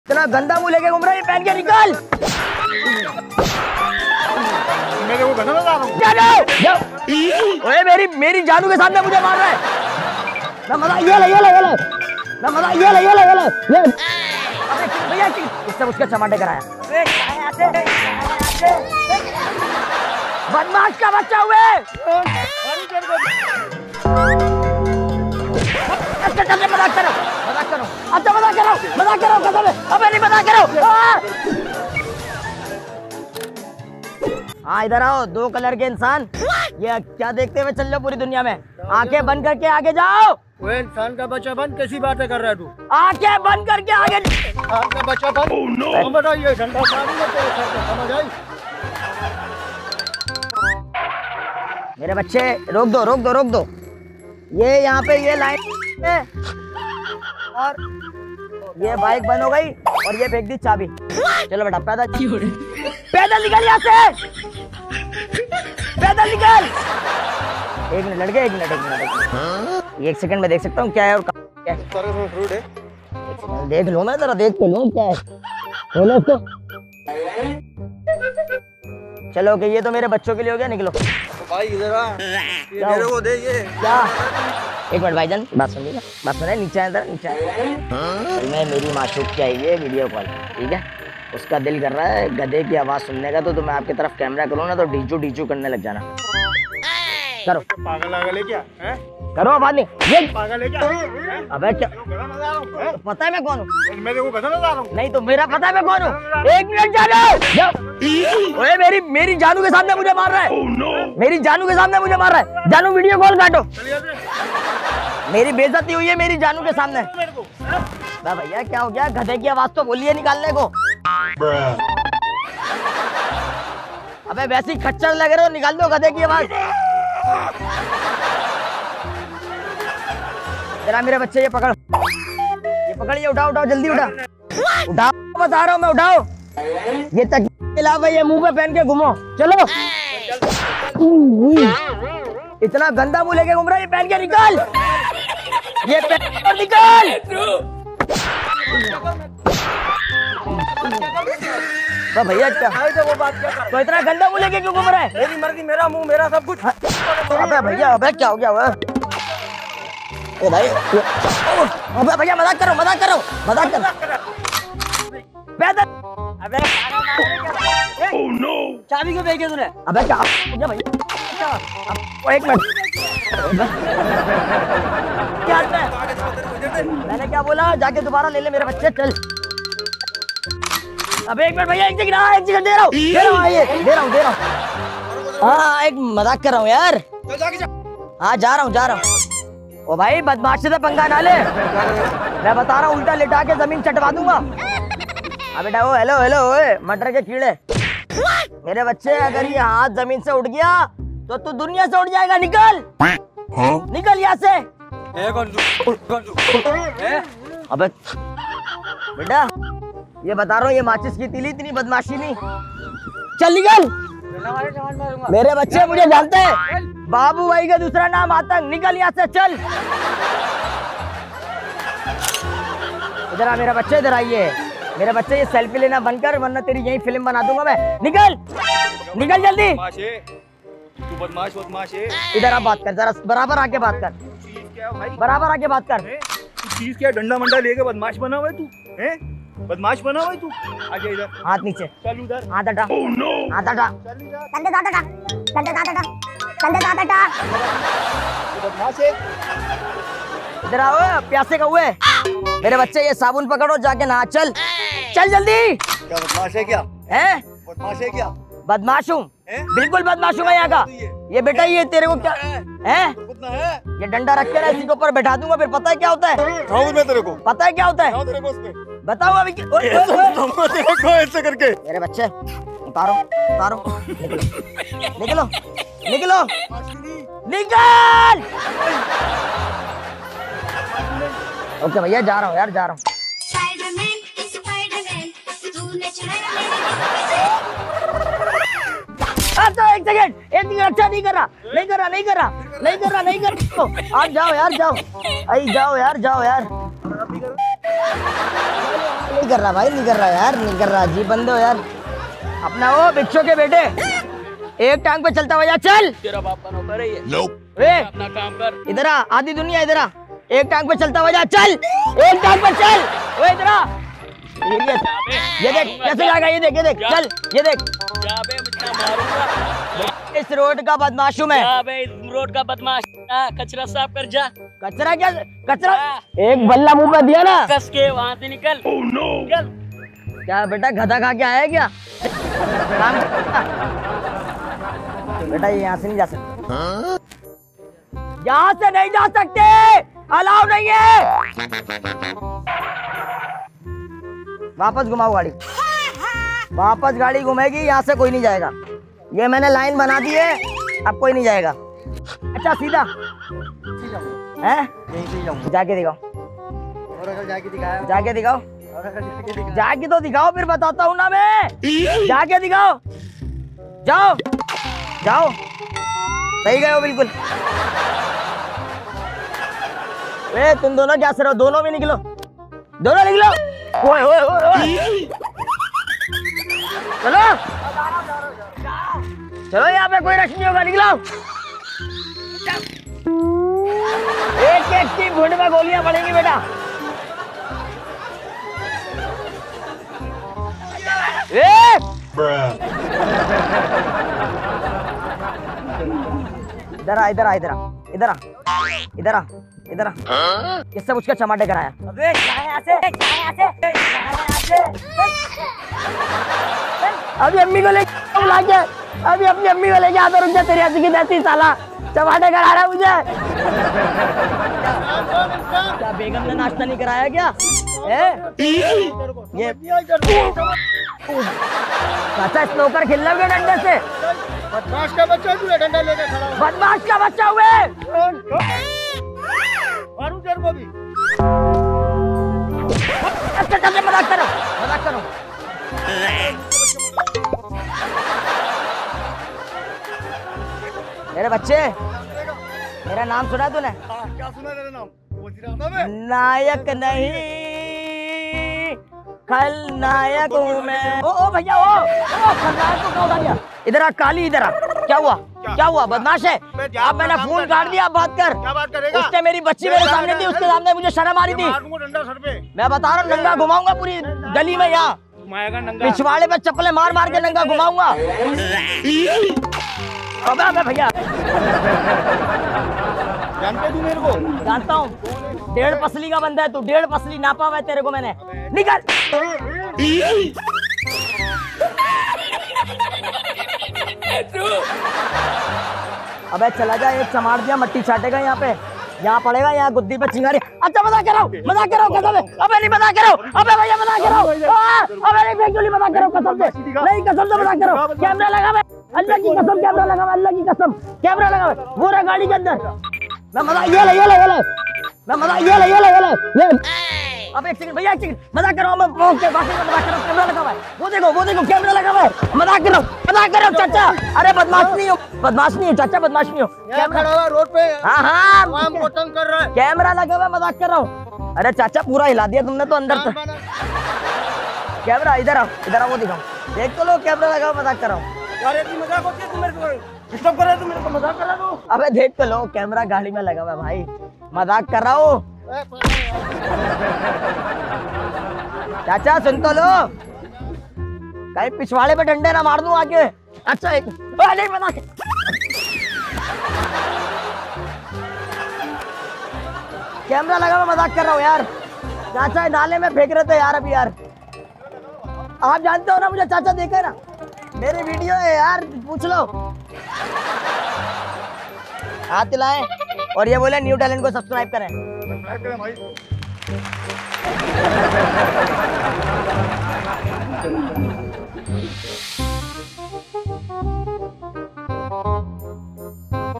इतना गंदा मुंह लेके घूम रहा है, ये पहन के निकल। मेरे को गंदा लगा रहा हूं। चलो ओए मेरी जानू के सामने मुझे मार रहा है ना। मजा ये ले ना, मजा ये ले ये। अबे भैया इससे उसके टमाटे कराया। बदमाश का बच्चा हुए। अच्छा मजाक करो। अच्छा मजाक करो कसम है। अबे नहीं मजाक करो। हाँ इधर आओ, दो कलर के इंसान। ये क्या देखते हुए चल रहे हो पूरी दुनिया में? आंखें बंद करके आगे जाओ। वो इंसान का बच्चा बन, कैसी बातें कर रहा है तू? आंखें बंद करके आगे। इंसान का बच्चा बन। oh, no. बताइए ठंडा पानी में तेरे सर पे, समझ आई? मेरे बच्चे रोक दो। ये यहाँ पे ये लाइन है और ये बाइक बंद हो गई और ये फेंक दी चाबी। चलो बेटा पैदल निकल यहाँ से, पैदल निकल। एक मिनट लड़के, एक मिनट। एक सेकंड में देख सकता हूँ क्या है और क्या है। देख लो ना जरा, देख तो लो क्या है। बोलो तो चलो कि ये तो मेरे बच्चों के लिए हो गया। निकलो भाई इधर आ, ये मेरे को दे। ये क्या? एक मिनट भाईजान, बात सुनिएगा, बात सुनिए। नीचे आए, नीचे आए। मैं मेरी माशूक की आई है वीडियो कॉल, ठीक है? उसका दिल कर रहा है गधे की आवाज सुनने का, तो मैं आपकी तरफ कैमरा करूँ ना तो डीचू करने लग जाना। करो। पागल है क्या? करो बात नहीं। ये पागल है क्या? अबे क्या पता है मैं कौन हूँ? मेरे को गधा लगा रहा हूँ। नहीं तो मेरा पता है मैं कौन हूँ। एक मिनट जानो। ओए मेरी जानू के सामने मुझे मार रहा है। oh, no. मेरी जानू के सामने मुझे मार रहा है। जानू वीडियो कॉल काटो। मेरी बेइज्जती हुई है मेरी जानू के सामने। भैया क्या हो गया? गधे की आवाज तो बोलिए निकालने को। अबे वैसे ही खच्चर लग रहे हो, निकाल दो गधे की आवाज। जरा मेरे बच्चे ये पकड़, ये उठाओ जल्दी उठाओ, बता रहा हूँ मैं, उठाओ। ये तक अलावा ये मुंह पे पहन के घूमो। चलो इतना गंदा मुंह लेके घूम रहा है, ये पहन के निकल। ये पहन निकल। तो भैया क्या वो बात क्या कर? तो इतना गंदा मुंह लेके क्यों घूम रहा है? मेरी मर्जी, मेरा मुंह, मेरा सब कुछ। अबे भैया, अबे क्या हो गया? ओ भाई, अबे भैया मजाक करो। पैदल। अबे ओह नो, चाबी क्यों फेंकी तूने? अबे क्या भैया? एक मिनट, क्या है? मैंने क्या बोला? जाके दोबारा ले ले मेरे बच्चे, चल। अबे एक मिनट भैया, एक सेकंड दे रहा हूँ। हाँ एक मजाक कर रहा हूँ यार। हाँ जा रहा हूँ। ओ भाई बदमाशी से पंगा ना ले, मैं बता रहा हूँ, उल्टा लिटा के जमीन चटवा दूंगा। अब बेटा वो हेलो ओए मटर के कीड़े, मेरे बच्चे अगर ये हाथ जमीन से उठ गया तो तू दुनिया से उठ जाएगा। निकल यहाँ से। अबे बेटा ये बता रहा हूँ, ये माचिस की तीली इतनी बदमाशी नहीं। चल निकल। मेरे बच्चे मुझे जानते हैं, बाबू भाई का दूसरा नाम आतंक। निकल यहाँ से, चल। इधर आ मेरा बच्चे, इधर आइए मेरे बच्चे। ये सेल्फी लेना बंद कर वरना तेरी यही फिल्म बना दूंगा मैं। निकल जल्दी। तू बदमाश है। इधर आप बात कर, जरा बराबर आके बात कर। बराबर आके बात कर। चीज क्या? डंडा मंडा लेके बदमाश बना हुआ है तू? हैं? बदमाश बना हुआ है तू? आजा इधर। हाथ नीचे। चल उधर। हाथ हटा। oh, no. हाथ हटा। बदमाश है। इधर आओ प्यासे का हुए। मेरे बच्चे ये साबुन पकड़ो, जाके नहा। चल जल्दी। क्या बदमाश है क्या? है? बदमाश है क्या? बदमाश हूँ, बिल्कुल बदमाश हूँ मैं यहाँ का। ये बेटा ये तेरे को क्या है? ये डंडा रख के ना इसी के ऊपर बैठा दूंगा, फिर पता है क्या होता है? मैं तेरे को पता है क्या होता है? तेरे को उसमें बताओ अभी। तेरे को ऐसे करके। मेरे बच्चे उतारो। निकल। ओके भैया जा रहा हूँ यार, जा रहा हूँ। एक सेकंड, अच्छा नहीं कर रहा। आप जाओ यार, जाओ यार। कर रहा भाई, नहीं कर रहा यार, नहीं कर रहा। जी बंदे हो यार। अपना वो भिक्षु के बेटे, एक टांग पे चलता हुआ जा, चल। तेरा बाप का नौकर है ये। वे अपना काम कर। इधर आ, आधी दुनिया इधर आ, एक टांग पे चलता हुआ जा, चल। एक टांग पे चल। वो इधर आ, ये देख कैसे जाएगा, ये देख, ये देख, चल, ये देख। जा बे, मुझे मारूंगा। इस रोड का बदमाश हूँ मैं। जा बे, रोड का बदमाश। कचरा साफ कर जा। कचरा क्या कचरा? एक बल्ला मुंह पे दिया ना, कस के वहाँ से निकल। निकल। क्या बेटा गधा खा के आया क्या? काम बेटा ये यहाँ से नहीं जा सकते, यहाँ से नहीं जा सकते, अलाउ नहीं है। वापस घुमाओ गाड़ी, वापस गाड़ी घुमेगी, यहाँ से कोई नहीं जाएगा। ये मैंने लाइन बना दी है, अब कोई नहीं जाएगा। अच्छा सीधा है, जाके दिखाओ, जाके दिखाओ, जाके तो दिखाओ, फिर बताता हूँ ना मैं। जाके दिखाओ, जाओ जाओ, सही गए हो बिल्कुल। ए तुम दोनों क्या से रहो, दोनों भी निकलो, दोनों निकलो। ओए ओए ओए ओए, चलो चलो, यहाँ पे कोई रश नहीं होगा, निकलो। एक एक की घुंड में गोलियां पड़ेंगी बेटा। इधर आ, इधर आ, इधर आ, इधर आ, इधर आ, इधर आ। किससे पूछ के टमाटे कराया? अबे यहाँ से, अभी अम्मी को लेके बुला के, अभी अपनी अम्मी को लेके आता, रुक जा, तेरी हंसी की देती साला, टमाटे करा रहा है मुझे। क्या बेगम ने नाश्ता नहीं कराया क्या? ये चाचा स्नोकर खेल रहे डंडे से। बदमाश का बच्चा तू डंडा लेके खड़ा है। बदमाश का बच्चा हुए। मारू तेरे को भी। अच्छा मजाक करो, मजाक करो। मेरे बच्चे, मेरा नाम सुना तूने? क्या सुना तेरा नाम? नायक नहीं खलनायक हूँ मैं। ओ भैया, ओ खलनायक को क्यों उठा दिया? इधर आ काली, इधर आ। क्या हुआ? क्या हुआ? बदमाश है। अब मैंने फोन काट दिया, अब बात कर। क्या बात करेगा? उसने मेरी बच्ची मेरे सामने थी, उसके सामने मुझे शर्म आ रही थी। डंडा सर पे। मैं बता रहा हूँ, नंगा घुमाऊंगा पूरी गली में, यहाँ पिछवाड़े पे चप्पलें मार मार के नंगा घुमाऊंगा। अबे भैया, जानते तू मेरे को? जानता हूँ, 1.5 पसली का बंदा है तू, 1.5 पसली नापा हुआ है तेरे को मैंने। निकल। अबे चला जा, एक चमार दिया, मट्टी चाटेगा यहाँ पे, यहाँ पड़ेगा, यहाँ गुद्दी पे चिंगारी। अच्छा मजाक करो, मजाक करो कसम से। अबे नहीं मजाक करो, अबे भैया मजाक करो, अबे नहीं बेचोली मजाक करो कसम से, नहीं कसम से मजाक करो। कैमरा लगा हुआ, अल्लाह की कसम कैमरा लगा हुआ, अल्लाह की कसम कैमरा लगा हुआ, वो रहा गाड़ी के अंदर। मैं मजाक, ये ले, मैं मजाक, ये ले। अब एक सेकंड भैया, एक सेकंड, मजाक करो, मैं ओके बाकी में मजाक करो, कैमरा लगा हुआ है, वो देखो कैमरा लगा हुआ है, मजाक करो चाचा। अरे बदमाश नहीं हो चाचा, बदमाश नहीं हो। कैमरा लगा रोड पे। हाँ हम को तंग कर रहा है। कैमरा लगा हुआ है, मजाक कर रहा हूँ। अरे चाचा पूरा हिला दिया तुमने तो अंदर तक। कैमरा इधर आओ, वो दिखाओ, देख तो लो, कैमरा लगा हुआ, मजाक कर रहा हूँ। अरे तू मजाक होती है, तू मेरे को डिस्टर्ब कर रहा है, तू मेरे को मजाक कर रहा है तू। अबे देख तो लो, कैमरा गाड़ी में लगा हुआ है भाई, मजाक कर रहा हूँ। चाचा सुन तो लो, कहीं पिछवाड़े पे डंडे ना मार दूं आके। अच्छा एक नहीं मजाक, कैमरा लगा हुआ, मजाक कर रहा हूँ यार। चाचा नाले में फेंक रहे थे यार अभी यार, आप जानते हो ना मुझे, चाचा देखा ना, मेरी वीडियो है यार, पूछ लो। हाथ हिलाएं और ये बोले न्यू टैलेंट को सब्सक्राइब करें। भाई